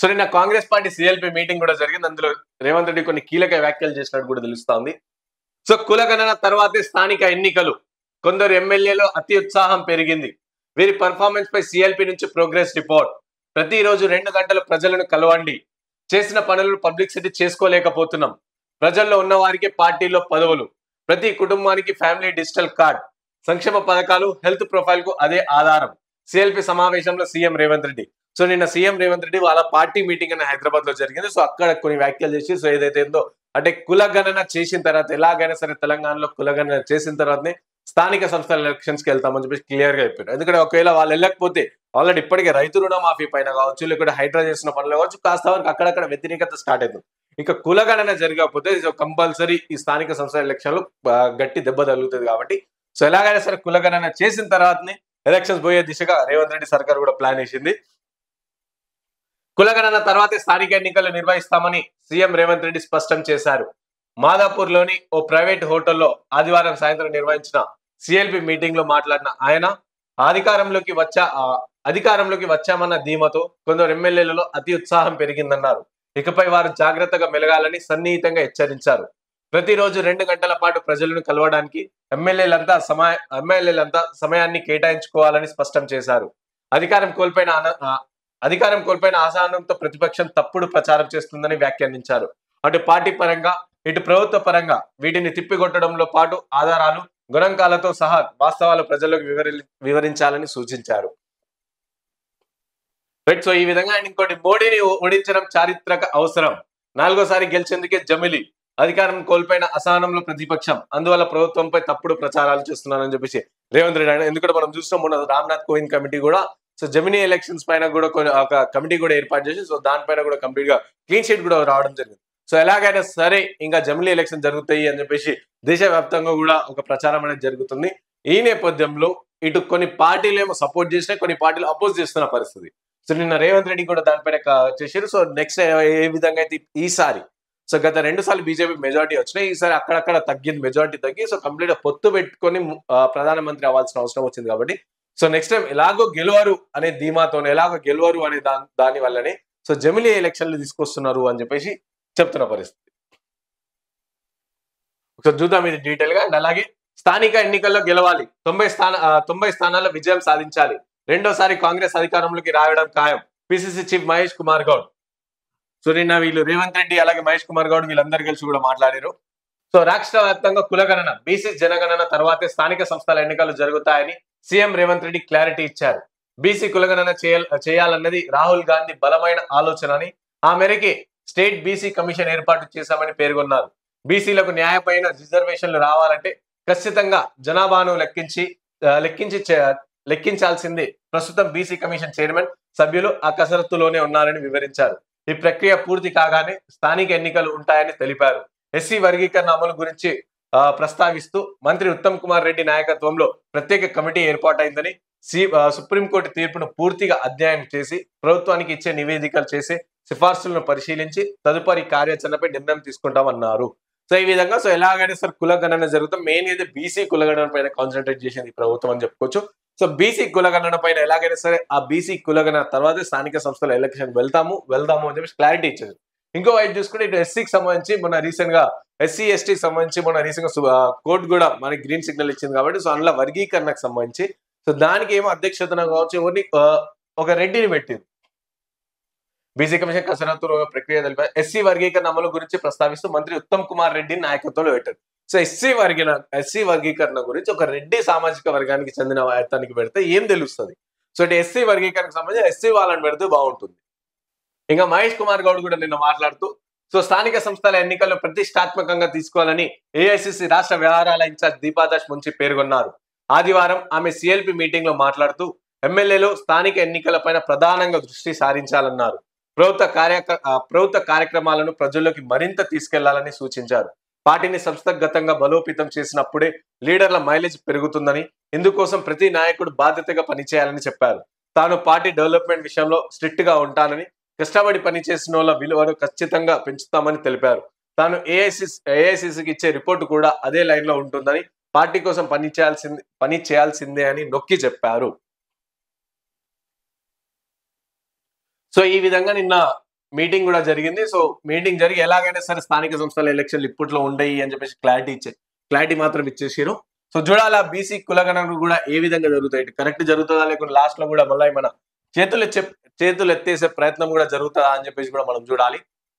So నిన్న Congress party CLP meeting కూడా జరిగింది. అందులో రేవంత్ రెడ్డి కొన్ని కీలక వ్యాఖ్యలు చేసినట్టు కూడా తెలుస్తోంది. సో కులగణన తర్వాతే స్థానిక ఎన్నికలు. కొందరు ఎమ్మెల్యేలు అతి ఉత్సాహం పెరిగింది. వీరి పర్ఫార్మెన్స్ పై సిఎల్పి నుంచి ప్రోగ్రెస్ రిపోర్ట్. ప్రతిరోజు 2 గంటలు ప్రజలను కలవండి. చేసిన పనులను పబ్లిసిటీ చేసుకోలేకపోతున్నాం. ప్రజల్లో ఉన్న వారికి పార్టీలో పదవులు. ప్రతి కుటుంబానికి ఫ్యామిలీ డిజిటల్ కార్డ్. సంక్షేమ పథకాలు, హెల్త్ ప్రొఫైల్ కు అదే ఆధారం. సిఎల్పి సమావేశంలో సీఎం రేవంత్ రెడ్డి. సో నిన్న సీఎం రేవంత్ రెడ్డి వాళ్ళ పార్టీ మీటింగ్ అనే హైదరాబాద్ లో జరిగింది. సో అక్కడ కొన్ని వ్యాఖ్యలు చేసి, సో ఏదైతే ఏందో అంటే కులగణన చేసిన తర్వాత ఎలాగైనా సరే తెలంగాణలో కులగణన చేసిన తర్వాతనే స్థానిక సంస్థల ఎలక్షన్స్ కి వెళ్తామని చెప్పి క్లియర్ గా చెప్పారు. ఎందుకంటే ఒకవేళ వాళ్ళు వెళ్ళకపోతే ఆల్రెడీ ఇప్పటికే రైతు రుణమాఫీ పైన కావచ్చు, లేకపోతే హైడ్రా చేసిన పనులు కావచ్చు, కాస్త వరకు అక్కడక్కడ వ్యతిరేకత స్టార్ట్ అవుతుంది. ఇక కులగణన జరగకపోతే కంపల్సరీ ఈ స్థానిక సంస్థల ఎలక్షన్లు గట్టి దెబ్బ తగులుతుంది. కాబట్టి సో ఎలాగైనా సరే కులగణన చేసిన తర్వాతనే ఎలక్షన్స్ పోయే దిశగా రేవంత్ రెడ్డి సర్కార్ కూడా ప్లాన్ వేసింది. కులగణన తర్వాతే స్థానిక ఎన్నికలు నిర్వహిస్తామని సీఎం రేవంత్ రెడ్డి స్పష్టం చేశారు. మాదాపూర్ లోని ఓ ప్రైవేట్ హోటల్లో ఆదివారం సాయంత్రం నిర్వహించిన సిఎల్పి మీటింగ్ లో మాట్లాడిన ఆయన అధికారంలోకి వచ్చామన్న ధీమతో కొందరు ఎమ్మెల్యేలలో అతి ఉత్సాహం పెరిగిందన్నారు. ఇకపై వారు జాగ్రత్తగా మెలగాలని సన్నిహితంగా హెచ్చరించారు. ప్రతిరోజు 2 గంటల పాటు ప్రజలను కలవడానికి ఎమ్మెల్యేలంతా సమయాన్ని కేటాయించుకోవాలని స్పష్టం చేశారు. అధికారం కోల్పోయిన అసహనంతో ప్రతిపక్షం తప్పుడు ప్రచారం చేస్తుందని వ్యాఖ్యానించారు. అటు పార్టీ పరంగా ఇటు ప్రభుత్వ పరంగా వీటిని తిప్పికొట్టడంలో పాటు ఆధారాలు, గణాంకాలతో సహా వాస్తవాలు ప్రజలకు వివరించాలని సూచించారు. రైట్. సో ఈ విధంగా ఇంకోటి, మోడీని ఓడించడం చారిత్రక అవసరం. 4వ సారి గెలిచేందుకే జమిలి. అధికారం కోల్పోయిన అసహనంలో ప్రతిపక్షం, అందువల్ల ప్రభుత్వంపై తప్పుడు ప్రచారాలు చేస్తున్నారని చెప్పేసి రేవంత్ రెడ్డి. ఎందుకంటే మనం చూస్తాం మొన్న రామ్నాథ్ కోవింద్ కమిటీ కూడా సో జమినీ ఎలక్షన్స్ పైన కూడా ఒక కమిటీ కూడా ఏర్పాటు చేసి సో దానిపైన కూడా కంప్లీట్ గా క్లీన్ షీట్ కూడా రావడం జరిగింది. సో ఎలాగైనా సరే ఇంకా జమిలీ ఎలక్షన్ జరుగుతాయి అని చెప్పేసి దేశవ్యాప్తంగా కూడా ఒక ప్రచారం అనేది జరుగుతుంది. ఈ నేపథ్యంలో ఇటు కొన్ని పార్టీలు ఏమో సపోర్ట్ చేసినా, కొన్ని పార్టీలు అపోజ్ చేస్తున్న పరిస్థితి. సో నిన్న రేవంత్ రెడ్డి కూడా దానిపైన చేశారు. సో నెక్స్ట్ ఏ విధంగా అయితే ఈసారి సో గత 2 సార్లు బీజేపీ మెజారిటీ వచ్చినాయి, ఈసారి అక్కడక్కడ తగ్గింది, మెజారిటీ తగ్గి సో కంప్లీట్ గా పొత్తు పెట్టుకొని ప్రధానమంత్రి అవ్వాల్సిన అవసరం వచ్చింది. కాబట్టి సో నెక్స్ట్ టైం ఎలాగో గెలవరు అనే ధీమాతోనే, ఎలాగో గెలవరు అనే దాని వల్లనే సో జమిలీ ఎలక్షన్లు తీసుకొస్తున్నారు అని చెప్పేసి చెప్తున్న పరిస్థితి. ఒకసారి చూద్దాం ఇది డీటెయిల్ గా. అండ్ అలాగే స్థానిక ఎన్నికల్లో గెలవాలి, 90 స్థానాల్లో విజయం సాధించాలి, 2వ సారి కాంగ్రెస్ అధికారంలోకి రావడం ఖాయం, PCC chief Mahesh Kumar Goud. So నిన్న వీళ్ళు రేవంత్ రెడ్డి అలాగే మహేష్ కుమార్ గౌడ్ వీళ్ళందరూ కలిసి కూడా మాట్లాడారు. సో రాష్ట్ర వ్యాప్తంగా కులగణన, బీసీ జనగణన తర్వాతే స్థానిక సంస్థల ఎన్నికలు జరుగుతాయని సీఎం రేవంత్ రెడ్డి క్లారిటీ ఇచ్చారు. బీసీ కులగణన చేయాలన్నది రాహుల్ గాంధీ బలమైన ఆలోచన అని, ఆ మేరకి స్టేట్ బీసీ కమిషన్ ఏర్పాటు చేశామని పేర్కొన్నారు. బీసీలకు న్యాయమైన రిజర్వేషన్లు రావాలంటే ఖచ్చితంగా జనాభాను లెక్కించాల్సిందే. ప్రస్తుతం బీసీ కమిషన్ చైర్మన్ సభ్యులు ఆ కసరత్తులోనే ఉన్నారని వివరించారు. ఈ ప్రక్రియ పూర్తి కాగానే స్థానిక ఎన్నికలు ఉంటాయని తెలిపారు. ఎస్సీ వర్గీకరణ అమలు గురించి ప్రస్తావిస్తూ మంత్రి ఉత్తమ్ కుమార్ రెడ్డి నాయకత్వంలో ప్రత్యేక కమిటీ ఏర్పాటైందని, సుప్రీంకోర్టు తీర్పును పూర్తిగా అధ్యయనం చేసి ప్రభుత్వానికి ఇచ్చే నివేదికలు చేసి సిఫార్సులను పరిశీలించి తదుపరి కార్యాచరణపై నిర్ణయం తీసుకుంటామన్నారు. సో ఈ విధంగా సో ఎలాగైనా సరే కులగణన జరుగుతాం, మెయిన్ అయితే బీసీ కులగణన పైన కాన్సన్ట్రేట్ చేసింది ప్రభుత్వం అని చెప్పుకోవచ్చు. సో బీసీ కులగణన పైన ఎలాగైనా సరే ఆ బీసీ కులగణన తర్వాత స్థానిక సంస్థల ఎలక్షన్ వెళ్దాము అని చెప్పి క్లారిటీ ఇచ్చారు. ఇంకో వైపు చూసుకుంటే ఇటు ఎస్సీకి సంబంధించి మొన్న రీసెంట్ గా ఎస్సీ ఎస్టీకి సంబంధించి మొన్న రీసెంట్ గా కోర్టు కూడా మనకి గ్రీన్ సిగ్నల్ ఇచ్చింది. కాబట్టి సో అందులో వర్గీకరణకు సంబంధించి సో దానికి ఏమో అధ్యక్షతన కావచ్చు ఎవరిని ఒక రెడ్డిని పెట్టింది. బీసీ కమిషన్ కసరత్తు ప్రక్రియ తెలిపారు. ఎస్సీ వర్గీకరణ అమలు గురించి ప్రస్తావిస్తూ మంత్రి ఉత్తమ్ కుమార్ రెడ్డి నాయకత్వంలో పెట్టారు. సో ఎస్సీ వర్గీకరణ గురించి ఒక రెడ్డి సామాజిక వర్గానికి చెందిన ఆయత్తానికి పెడితే ఏం తెలుస్తుంది? సో ఇటు ఎస్సీ వర్గీకరణకు సంబంధించి ఎస్సీ వాళ్ళని పెడితే బాగుంటుంది. ఇంకా మహేష్ కుమార్ గౌడ్ కూడా నిన్న మాట్లాడుతూ సో స్థానిక సంస్థల ఎన్నికల్లో ప్రతిష్టాత్మకంగా తీసుకోవాలని ఏఐసిసి రాష్ట్ర వ్యవహారాల ఇన్ఛార్జ్ దీపాదాస్ మున్షి పేర్కొన్నారు. ఆదివారం ఆమె సిఎల్పి మీటింగ్ లో మాట్లాడుతూ ఎమ్మెల్యేలు స్థానిక ఎన్నికలపైన ప్రధానంగా దృష్టి సారించాలన్నారు. ప్రభుత్వ కార్యక్రమాలను ప్రజల్లోకి మరింత తీసుకెళ్లాలని సూచించారు. పార్టీని సంస్థాగతంగా బలోపేతం చేసినప్పుడే లీడర్ల మైలేజ్ పెరుగుతుందని, ఇందుకోసం ప్రతి నాయకుడు బాధ్యతగా పనిచేయాలని చెప్పారు. తాను పార్టీ డెవలప్మెంట్ విషయంలో స్ట్రిక్ట్ గా ఉంటానని, కష్టపడి పనిచేసిన వాళ్ళ విలువను ఖచ్చితంగా పెంచుతామని తెలిపారు. తాను ఏఐసిసికి ఇచ్చే రిపోర్టు కూడా అదే లైన్ లో ఉంటుందని, పార్టీ కోసం పని చేయాల్సిందే అని నొక్కి చెప్పారు. సో ఈ విధంగా నిన్న మీటింగ్ కూడా జరిగింది. సో మీటింగ్ జరిగి ఎలాగైనా సరే స్థానిక సంస్థల ఎలక్షన్లు ఇప్పట్లో ఉండయి అని చెప్పేసి క్లారిటీ మాత్రం ఇచ్చేసారు. సో చూడాలా బీసీ కులగణనలు కూడా ఏ విధంగా జరుగుతాయి, కరెక్ట్ జరుగుతుందా లేకుంటే లాస్ట్ లో కూడా మళ్ళీ మన చేతులు ఎత్తేసే ప్రయత్నం కూడా జరుగుతుందా అని చెప్పేసి కూడా మనం చూడాలి.